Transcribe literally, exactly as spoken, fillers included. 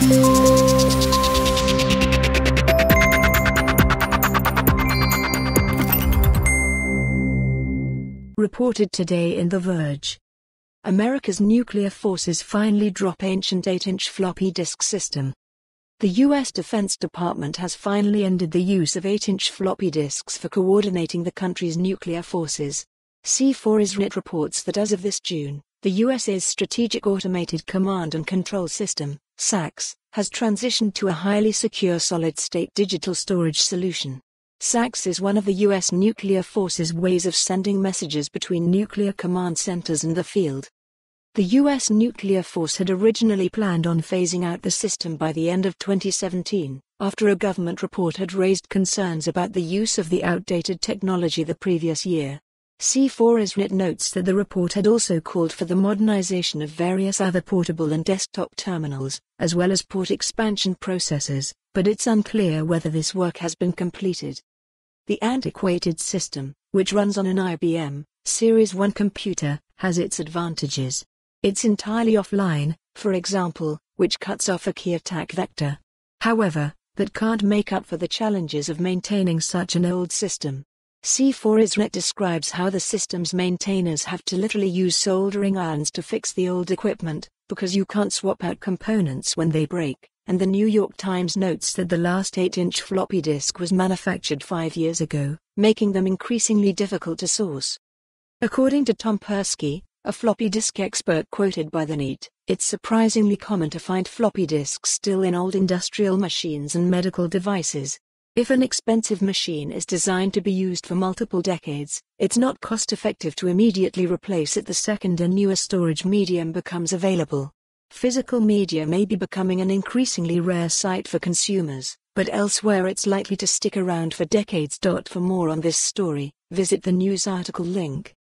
Reported today in The Verge. America's nuclear forces finally drop ancient eight inch floppy disk system. The U S Defense Department has finally ended the use of eight inch floppy disks for coordinating the country's nuclear forces. C four ISRIT reports that as of this June, the U S A's Strategic Automated Command and Control System, SACCS, has transitioned to a highly secure solid-state digital storage solution. SACCS is one of the U S nuclear forces' ways of sending messages between nuclear command centers and the field. The U S nuclear force had originally planned on phasing out the system by the end of twenty seventeen, after a government report had raised concerns about the use of the outdated technology the previous year. C four ISRIT notes that the report had also called for the modernization of various other portable and desktop terminals, as well as port expansion processors, but it's unclear whether this work has been completed. The antiquated system, which runs on an I B M Series one computer, has its advantages. It's entirely offline, for example, which cuts off a key attack vector. However, that can't make up for the challenges of maintaining such an old system. C four ISRIT describes how the system's maintainers have to literally use soldering irons to fix the old equipment, because you can't swap out components when they break, and the New York Times notes that the last eight inch floppy disk was manufactured five years ago, making them increasingly difficult to source. According to Tom Persky, a floppy disk expert quoted by the N E T, it's surprisingly common to find floppy disks still in old industrial machines and medical devices. If an expensive machine is designed to be used for multiple decades, it's not cost-effective to immediately replace it the second a newer storage medium becomes available. Physical media may be becoming an increasingly rare sight for consumers, but elsewhere it's likely to stick around for decades. For more on this story, visit the news article link.